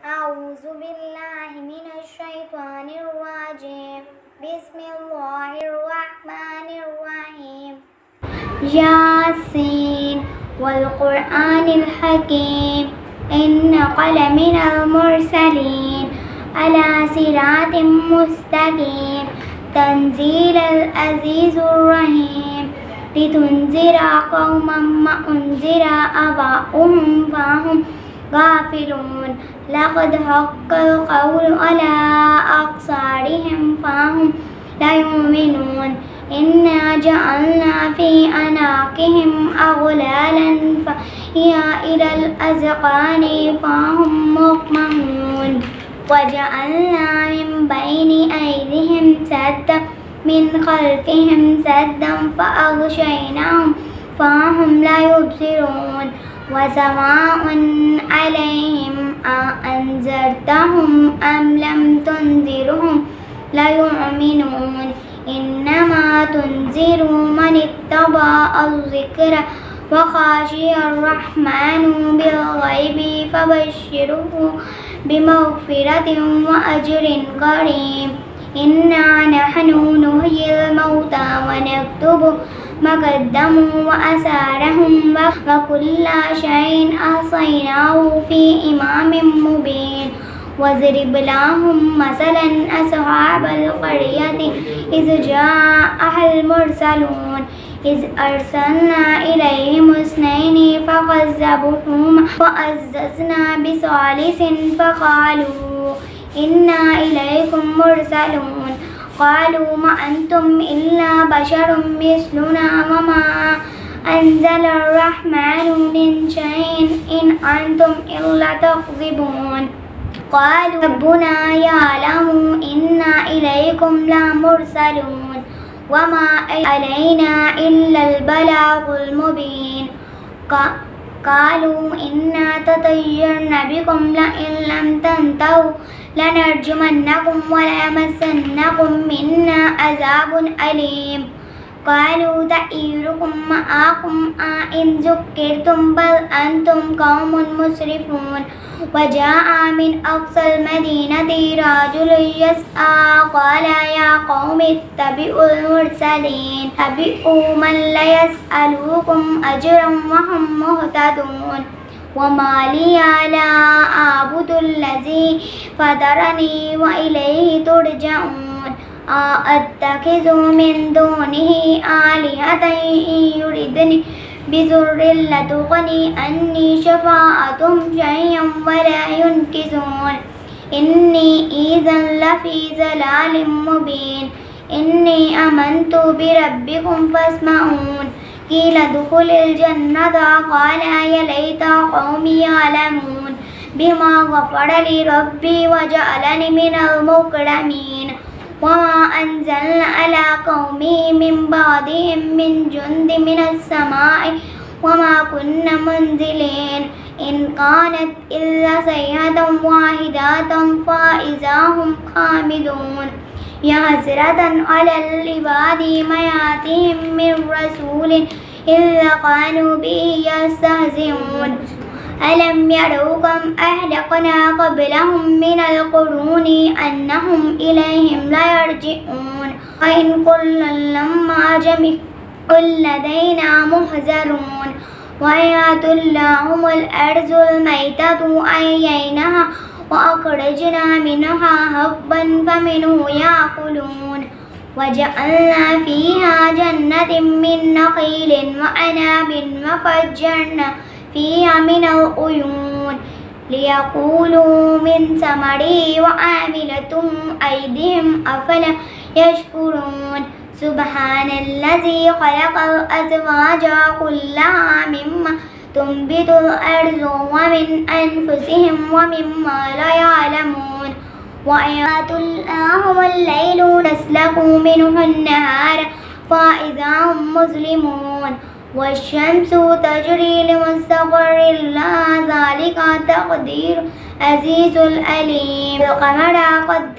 أعوذ بالله من الشيطان الرجيم. بسم الله الرحمن الرحيم. ياسين والقرآن الحكيم إنك لمن المرسلين على صراط مستقيم تنزيل العزيز الرحيم لتنذر قوما ما أنذر آباؤهم فهم غافلون لقد حق القول على أبصارهم فهم لا يؤمنون إنا جعلنا في أعناقهم أغلالا فهي إلى الأذقان فهم مقمحون وجعلنا من بين أيديهم سدا من خلفهم سدا فأغشيناهم فهم لا يبصرون وسواء عليهم أأنذرتهم أم لم تنذرهم لا يؤمنون إنما تنذر من اتبع الذكر وخشي الرحمن بالغيب فبشره بمغفرة وأجر كريم إنا نحن نحيي الموتى ونكتب ما قدموا وآثارهم وكل شيء أحصيناه في إمام مبين واضرب لهم مثلا أصحاب القرية إذ جاءها المرسلون إذ أرسلنا إليهم اثنين فكذبوهما وعززنا بثالث فقالوا إنا إليكم مرسلون قالوا ما أنتم إلا بشر مثلنا وما أنزل الرحمن من شيء إن أنتم إلا تكذبون قالوا ربنا يعلم إنا إليكم لمرسلون وما علينا إلا البلاغ المبين قالوا إنا تطيرنا بكم لئن لم تنتهوا لنرجمنكم وليمسنكم منا عذاب أليم قالوا طائركم معكم أئن ذكرتم بل أنتم قوم مسرفون وجاء من أقصى المدينة رجل يسعى قال يا قوم اتبعوا المرسلين اتبعوا من لا يسألكم أجرا وهم مهتدون وما لي لا أعبد الذي فطرني وإليه ترجعون أتخذ من دونه آلهة إن يردني بضر لتغني عني شفاعتهم شيئا ولا ينقذون إني إذا لفي ضلال مبين إني آمنت بربكم فاسمعون قيل ادخل الجنة قال يا ليت قومي يعلمون بما غفر لي ربي وجعلني من المكرمين وما أنزلنا على قومه من بعدهم من جند من السماء وما كنا منزلين إن كانت إلا صيحة واحدة فإذا هم خامدون يا حسرة على العباد ما يأتيهم من رسول إلا كانوا به يستهزئون ألم يروا كم أهلكنا قبلهم من القرون أنهم إليهم لا يرجعون وإن كلا لما جميع لدينا محذرون وآيات لهم الأرض الميتة أحييناها وأخرجنا منها حبا فمنه يأكلون وجعلنا فيها جنة من نخيل وعناب وفجرنا فيها من العيون ليقولوا من ثمره وعاملة أيديهم أفلا يشكرون سبحان الذي خلق الأزواج كلها مما تنبت الأرض ومن أنفسهم ومما لا يعلمون وآيات لهم الليل نسلك منه النهار فإذا هم مظلمون والشمس تجري لمستقر لها ذلك تقدير عزيز العليم القمر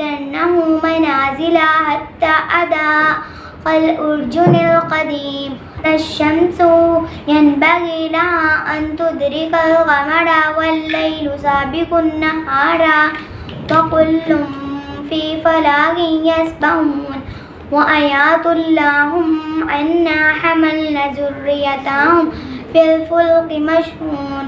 قدرناه منازل حتى أتى كالأرجون القديم الشمس ينبغي لها أن تدرك القمر والليل سابق النهار وكل في فلاك يسبحون وآيات لهم أنا حملنا ذريتهم في الفلك مشحون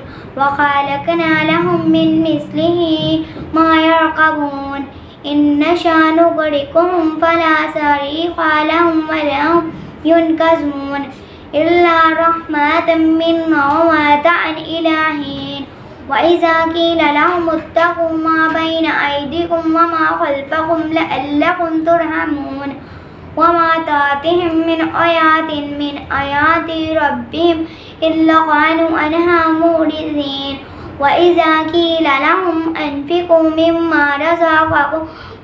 وخلقنا لهم من مثله ما يركبون إن نشأ نغرقهم فلا صريخ لهم ولا هم ينقذون إلا رحمة منا ومتاعا إلى حين وإذا قيل لهم اتقوا ما بين أيديكم وما خلفكم لعلكم ترحمون وما تأتيهم من آيات من آيات ربهم إلا كانوا عنها معرضين وإذا قيل لهم أنفقوا مما رزقكم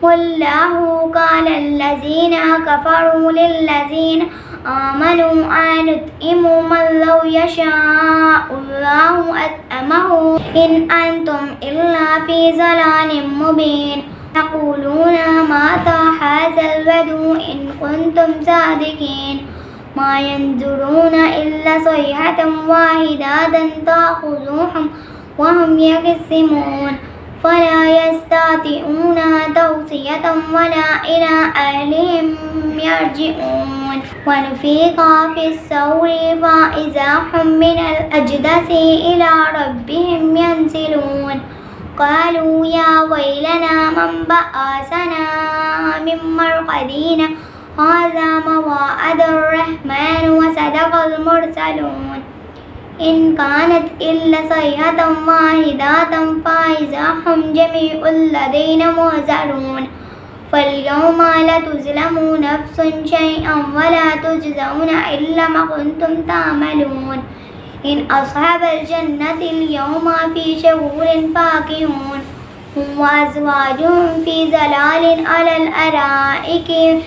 الله قال الذين كفروا للذين آمنوا أنطعم من لو يشاء الله أطعمه إن أنتم إلا في ضلال مبين يقولون متى هذا الوعد إن كنتم صادقين ما ينظرون إلا صيحة واحدة تأخذهم وهم يخصمون فلا يستطيعون توصية ولا إلى أهلهم يرجعون ونفخ في الصور فإذا هم من الأجداث إلى ربهم ينسلون قالوا يا ويلنا من بعثنا من مرقدنا هذا ما وعد الرحمن وصدق المرسلون إن كانت إلا صيحة واحدة فإذا هم جميع لدينا محضرون فاليوم لا تظلم نفس شيئا ولا تجزون إلا ما كنتم تعملون إن أصحاب الجنة اليوم في شغل فاكهون هم وأزواجهم في ظلال على الأرائك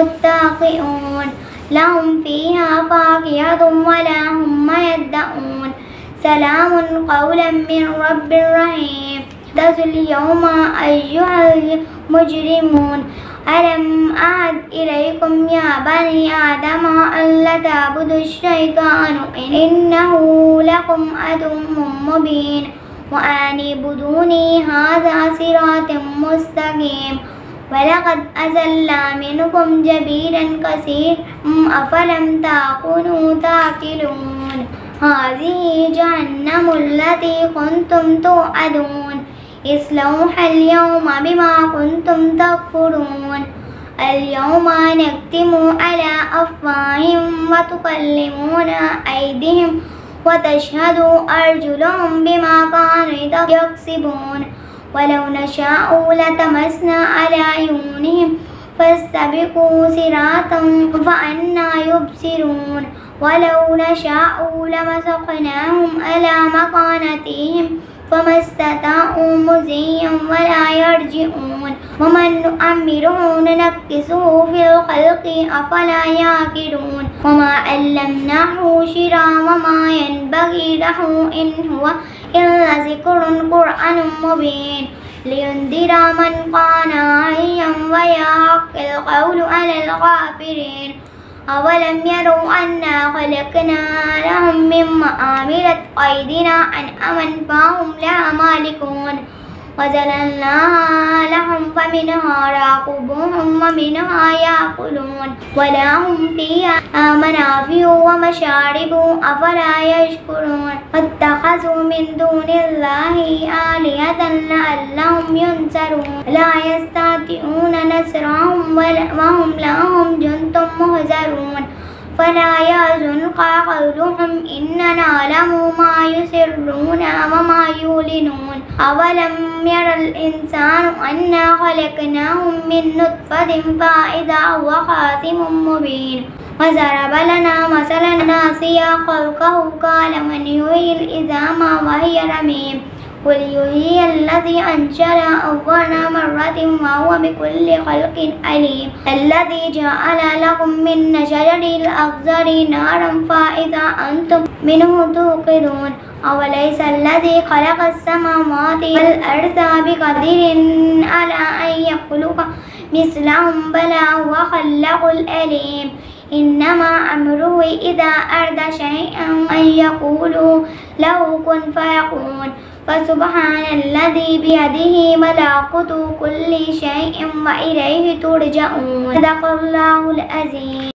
متكئون لهم فيها فاكهة ولا هم يدعون سلام قولا من رب رحيم امتازوا اليوم أيها المجرمون ألم أعد إليكم يا بني آدم ألا تعبدوا الشيطان إنه لكم عدو مبين وأن اعبدوني هذا صراط مستقيم ولقد أزل منكم جبيلا كثير أفلم تكونوا تعقلون هذه جهنم التي كنتم توعدون اصلوها اليوم بما كنتم تكفرون اليوم نختم على أفواههم وتكلمنا أيديهم وتشهد أرجلهم بما كانوا يكسبون ولو نشاء لتمسنا على عيونهم فاستبقوا صراطا فأنى يبصرون ولو نشاء لمسخناهم على مكانتهم فما استطاعوا مزيا ولا يرجعون ومن نؤمره ننكسه في الخلق أفلا يعقلون وما علمناه شرا وما ينبغي له إن هو إلا ذكر قرآن مبين لينذر من كان حيا ويحق القول على الكافرين أولم يروا أنا خلقنا لهم مما عملت أيدينا أنعاما فهم لها مالكون وذللناها لهم فمنها راكبوهم ومنها يأكلون ولهم فيها منافع ومشارب أفلا يشكرون واتخذوا من دون الله آلهة لعلهم ينصرون لا يستطيعون نصرهم وهم لهم جند محضرون فلا يحزنك قولهم إننا نعلم ما يسرون وما يعلنون أولم ير الإنسان أنا خلقناه من نطفة فإذا هو خصيم مبين وضرب لنا مثلا ناسيا خلقه قال من يحيي العظام وهي رميم قل يحيي الذي أنشأها أول مرة وهو بكل خلق عليم الذي جعل لكم من شجر الأخضر نارا فإذا أنتم منه توقدون أوليس الذي خلق السماوات والأرض بقدير على أن يخلق مثلهم بلى هو خلاق العليم إنما أمره إذا أراد شيئا أن يقول له كن فيكون فسبحان الذي بيده ملكوت كل شيء وإليه ترجعون صدق الله العظيم.